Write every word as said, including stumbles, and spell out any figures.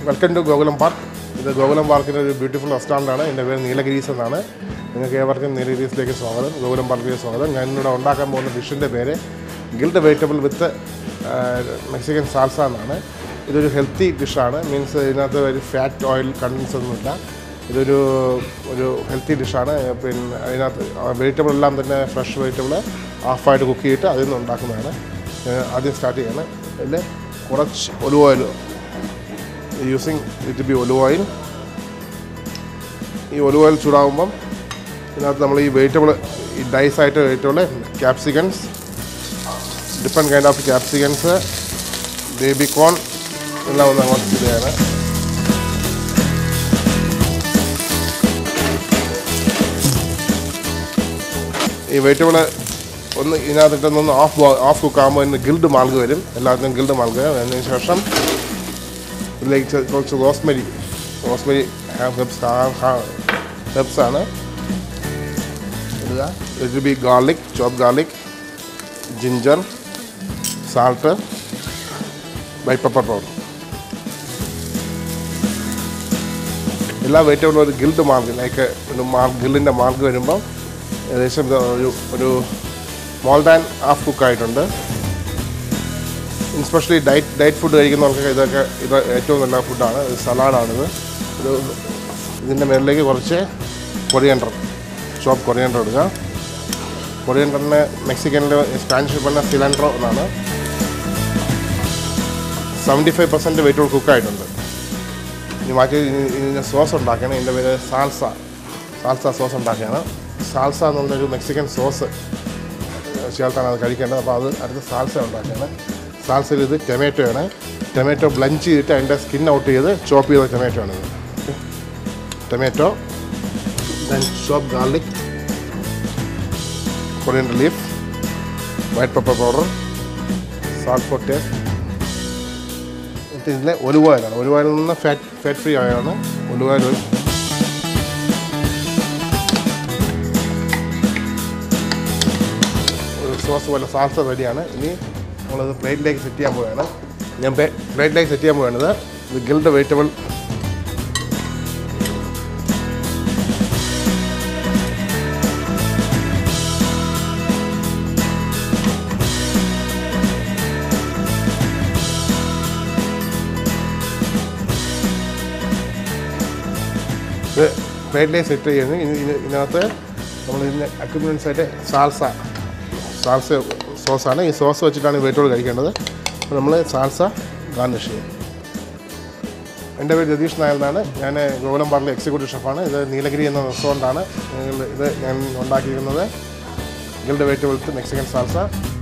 Welcome to Gokulam park. ഇത് ഗോകുലം പാർക്കിൻ്റെ ഒരു ബ്യൂട്ടിഫുൾ റെസ്റ്റോറൻ്റാണ്. എൻ്റെ പേര് നീലഗിരീസ് എന്നാണ്. നിങ്ങൾക്ക് ഏവർക്കും നീലഗിരീസിലേക്ക് സ്വാഗതം, ഗോകുലം പാർക്കിലേക്ക് സ്വാഗതം. ഞാൻ ഇന്നിവിടെ ഉണ്ടാക്കാൻ പോകുന്ന ഡിഷിൻ്റെ പേര് grilled vegetable with Mexican salsa എന്നാണ്. ഇതൊരു ഹെൽത്തി ഡിഷാണ്. മീൻസ് ഇതിനകത്ത് ഒരു ഫാറ്റ് ഓയിൽ കണ്ടൻസ് ഒന്നുമില്ല. ഇതൊരു ഒരു ഹെൽത്തി ഡിഷാണ്. പിന്നെ അതിനകത്ത് വെജിറ്റബിൾ എല്ലാം തന്നെ ഫ്രഷ് വെജിറ്റബിൾ ഹാഫായിട്ട് കുക്ക് ചെയ്തിട്ട് അതിൽ നിന്ന് ഉണ്ടാക്കുന്നതാണ്. ആദ്യം സ്റ്റാർട്ട് ചെയ്യാണ്. അതിൽ കുറച്ച് olive oil using it be olive oil. ഈ ഒലിവ് ഓയിൽ ചൂടാകുമ്പം ഇതിനകത്ത് നമ്മൾ ഈ വെജിറ്റബിൾ ഈ ഡൈസായിട്ട് vegetable capsicums, different kind of capsicums, baby corn എല്ലാം ഒന്ന് അങ്ങോട്ട് ചെയ്യാണ്. ഈ വെജിറ്റബിൾ ഒന്ന് ഇതിനകത്തിട്ടൊന്ന് ഓഫ് ഓഫ് കുക്കാകുമ്പോൾ ഇതിന് ഗിൽഡ് മാൽഗ് വരും. എല്ലാത്തിനും ഗിൽഡ് മാൽഗ്. അതിന് ശേഷം ഇതിലേക്ക് കുറച്ച് റോസ്മെരി റോസ്മെരി ഹെർബ്സ് ഹെർബ്സാണ് ഇടുക. It be garlic, chop garlic, ginger, salt, white pepper powder. എല്ലാ വെജിറ്റബിളും ഒരു ഗിൽഡ് മാർഗ് ലൈക്ക് ഒരു മാർക്ക് ഗിൽഡിൻ്റെ മാർക്ക് വരുമ്പം ഏകദേശം ഒരു ഒരു മോർ ദാൻ ഹാഫ് കുക്കായിട്ടുണ്ട്. എസ്പെഷ്യലി ഡയറ്റ് ഡയറ്റ് ഫുഡ് കഴിക്കുന്നവർക്ക് ഇതൊക്കെ ഇത് ഏറ്റവും നല്ല ഫുഡാണ്. ഇത് സലാഡാണിത്. ഒരു ഇതിൻ്റെ മേളിലേക്ക് കുറച്ച് കൊറിയൻഡർ, ചോപ്പ് കൊറിയൻഡർ ഇടുക. കൊറിയൻഡറിന് മെക്സിക്കനിൽ സ്പാനിഷ് പറഞ്ഞ സിലൻഡ്രോ എന്നാണ്. സെവൻറ്റി ഫൈവ് പെർസെൻറ്റ് വെജിറ്റബിൾ കുക്കായിട്ടുണ്ട്. ഇനി മാറ്റി ഇതിൻ്റെ സോസ് ഉണ്ടാക്കുകയാണ്. ഇതിൻ്റെ പേര് സാൽസ സാൽസ സോസ് ഉണ്ടാക്കുകയാണ്. സാൽസ എന്നുള്ളൊരു മെക്സിക്കൻ സോസ് ചേർത്താണ് അത് കഴിക്കേണ്ടത്. അപ്പോൾ അത് അടുത്ത സാൽസ ഉണ്ടാക്കുകയാണ്. സാൽസയിൽ ഇത് ടൊമാറ്റോയാണ്. ടൊമാറ്റോ ബ്ലഞ്ച് ചെയ്തിട്ട് അതിൻ്റെ സ്കിൻ ഔട്ട് ചെയ്ത് ചോപ്പ് ചെയ്ത ടൊമാറ്റോ ആണിത്. Tomato, then chop garlic, coriander leaf, white pepper powder, salt for taste. എന്നിട്ട് ഇതിലെ ഒലിവ് ഓയിലാണ്. ഒലിവ് ഓയിലിൽ നിന്ന് ഫാറ്റ് ഫാറ്റ് ഫ്രീ ആയാണ് ഒലിവ് ഓയിൽ. സോസ് പോലെ സാൽസ റെഡിയാണ്. ഇനി നമ്മളത് പ്ലേറ്റിലേക്ക് സെറ്റ് ചെയ്യാൻ പോവുകയാണ്. ഞാൻ പ്ലേറ്റിലേക്ക് സെറ്റ് ചെയ്യാൻ പോവുകയാണത്. ഇത് ഗിൽഡ് വെജിറ്റബിൾ ഇത് പ്ലേറ്റിലേക്ക് സെറ്റ് ചെയ്യുന്നത്. ഇതിനകത്ത് നമ്മൾ ഇതിൻ്റെ അക്യുമിനൻസ് ആയിട്ട് സാൽസ സാൽസ സോസാണ്. ഈ സോസ് വെച്ചിട്ടാണ് വെജിറ്റബിൾ കഴിക്കേണ്ടത്. അപ്പോൾ നമ്മൾ സാൽസ ഗാർണിഷ് ചെയ്യും. എൻ്റെ പേര് രതീഷ് നായർ എന്നാണ്. ഞാൻ ഗോകുലം പാർക്കിലെ എക്സിക്യൂട്ടീവ് ഷെഫാണ്. ഇത് നീലഗിരി എന്ന റെസ്റ്റോറൻ്റാണ്. ഇത് ഞാൻ ഉണ്ടാക്കിയിരിക്കുന്നത് grilled vegetable with Mexican salsa.